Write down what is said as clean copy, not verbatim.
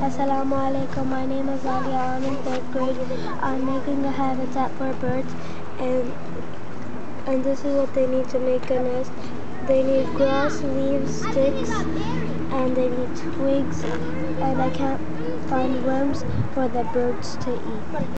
Assalamu alaikum. My name is Alia. I'm in third grade. I'm making a habitat for birds, and this is what they need to make a nest. They need grass, leaves, sticks, and they need twigs. And I can't find worms for the birds to eat.